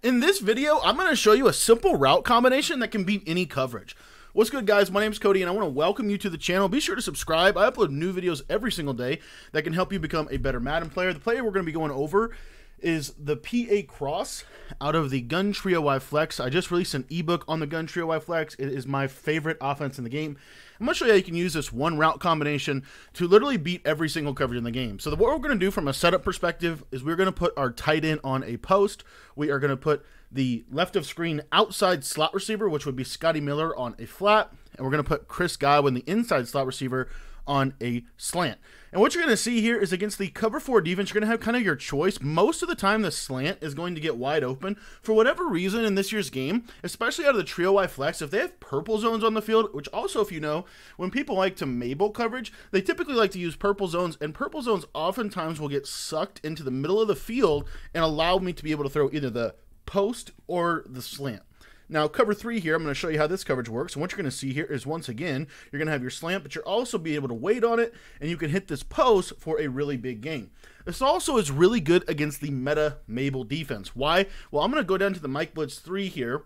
In this video, I'm going to show you a simple route combination that can beat any coverage. What's good, guys? My name is Cody, and I want to welcome you to the channel. Be sure to subscribe. I upload new videos every single day that can help you become a better Madden player. The player we're going to be going over is the PA Cross out of the Gun Trio Y Flex. I just released an ebook on the Gun Trio Y Flex. It is my favorite offense in the game. I'm going to show you how you can use this one route combination to literally beat every single coverage in the game. So what we're going to do from a setup perspective is we're going to put our tight end on a post. We are going to put the left of screen outside slot receiver, which would be Scotty Miller, on a flat. And we're going to put Chris Godwin, the inside slot receiver, on a slant. And what you're going to see here is against the cover 4 defense, you're going to have kind of your choice. Most of the time, the slant is going to get wide open. For whatever reason in this year's game, especially out of the Trio Y Flex, if they have purple zones on the field, which also, if you know, when people like to Mabel coverage, they typically like to use purple zones, and purple zones oftentimes will get sucked into the middle of the field and allow me to be able to throw either the post or the slant. Now, cover 3 here, I'm going to show you how this coverage works. And what you're going to see here is, once again, you're going to have your slant, but you'll also be able to wait on it, and you can hit this post for a really big gain. This also is really good against the meta Mabel defense. Why? Well, I'm going to go down to the Mike Blitz 3 here,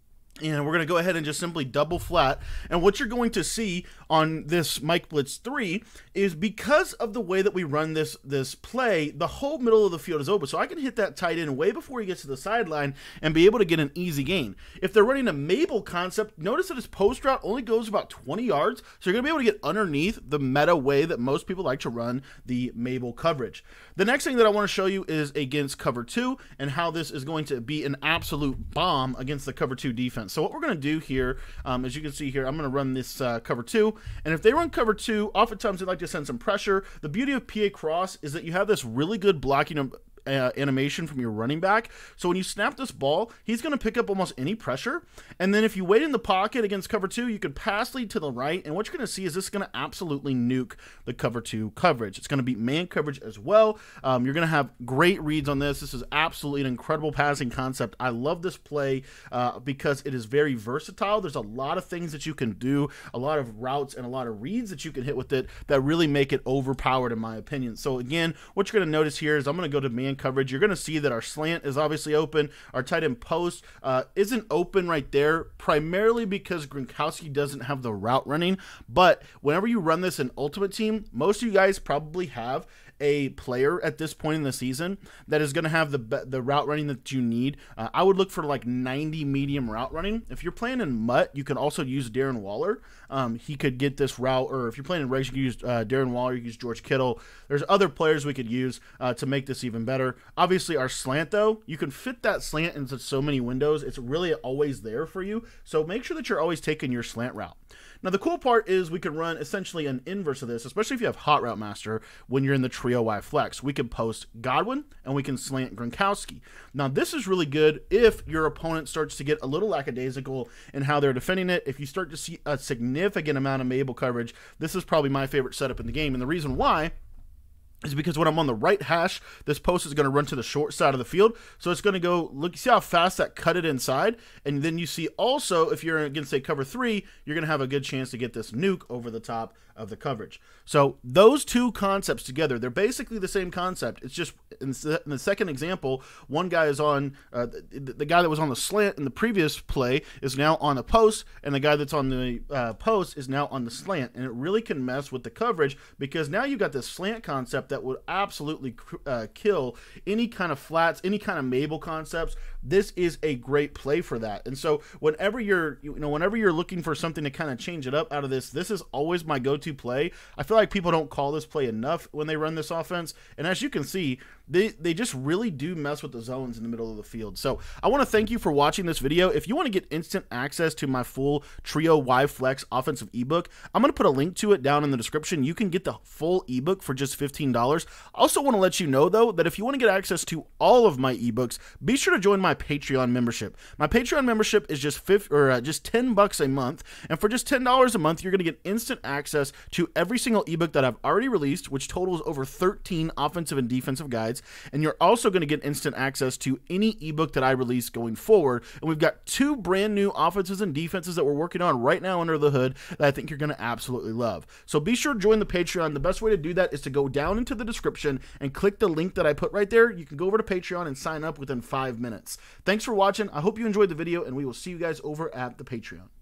and we're going to go ahead and just simply double flat. And what you're going to see on this Mike Blitz 3 is, because of the way that we run this play, the whole middle of the field is open. So I can hit that tight end way before he gets to the sideline and be able to get an easy gain. If they're running a Mabel concept, notice that his post route only goes about 20 yards. So you're going to be able to get underneath the meta way that most people like to run the Mabel coverage. The next thing that I want to show you is against cover 2 and how this is going to be an absolute bomb against the cover 2 defense. So what we're going to do here, as you can see here, I'm going to run this cover 2. And if they run cover 2, oftentimes they like to send some pressure. The beauty of PA Cross is that you have this really good blocking animation from your running back. So when you snap this ball, he's going to pick up almost any pressure. And then if you wait in the pocket against cover 2, you could pass lead to the right. And what you're going to see is this is going to absolutely nuke the cover 2 coverage. It's going to beat man coverage as well. You're going to have great reads on this. This is absolutely an incredible passing concept. I love this play because it is very versatile. There's a lot of things that you can do, a lot of routes and a lot of reads that you can hit with it that really make it overpowered, in my opinion. So again, what you're going to notice here is I'm going to go to man coverage. You're going to see that our slant is obviously open. Our tight end post isn't open right there, primarily because Gronkowski doesn't have the route running. But whenever you run this in Ultimate Team, most of you guys probably have a player at this point in the season that is going to have the route running that you need. I would look for like 90 medium route running. If you're playing in Mutt, you can also use Darren Waller. He could get this route, or if you're playing in Regs, you can use Darren Waller, you can use George Kittle. There's other players we could use to make this even better. Obviously, our slant, though, you can fit that slant into so many windows. It's really always there for you. So make sure that you're always taking your slant route. Now, the cool part is we can run essentially an inverse of this, especially if you have Hot Route Master when you're in the Trio Y Flex. We can post Godwin, and we can slant Gronkowski. Now, this is really good if your opponent starts to get a little lackadaisical in how they're defending it. If you start to see a significant amount of Mabel coverage, this is probably my favorite setup in the game. And the reason why is because when I'm on the right hash, this post is going to run to the short side of the field. So it's going to go, look, see how fast that cut it inside? And then you see also, if you're against, say, cover 3, you're going to have a good chance to get this nuke over the top of the coverage. So those two concepts together, they're basically the same concept. It's just in the second example, one guy is on, the guy that was on the slant in the previous play is now on the post, and the guy that's on the post is now on the slant. And it really can mess with the coverage, because now you've got this slant concept that would absolutely kill any kind of flats, any kind of Mabel concepts. This is a great play for that. And so whenever you're looking for something to kind of change it up out of this is always my go-to play. I feel like people don't call this play enough when they run this offense. And as you can see, they just really do mess with the zones in the middle of the field. So I want to thank you for watching this video. If you want to get instant access to my full Trio Y Flex offensive ebook, I'm going to put a link to it down in the description. You can get the full ebook for just $15. I also want to let you know, though, that if you want to get access to all of my ebooks, be sure to join my Patreon membership. My Patreon membership is just $10 a month, and for just $10 a month, you're going to get instant access to every single ebook that I've already released, which totals over 13 offensive and defensive guides. guys. And you're also going to get instant access to any ebook that I release going forward. And we've got 2 brand new offenses and defenses that we're working on right now under the hood that I think you're going to absolutely love. So be sure to join the Patreon. The best way to do that is to go down into the description and click the link that I put right there. You can go over to Patreon and sign up within 5 minutes. Thanks for watching. I hope you enjoyed the video, and we will see you guys over at the Patreon.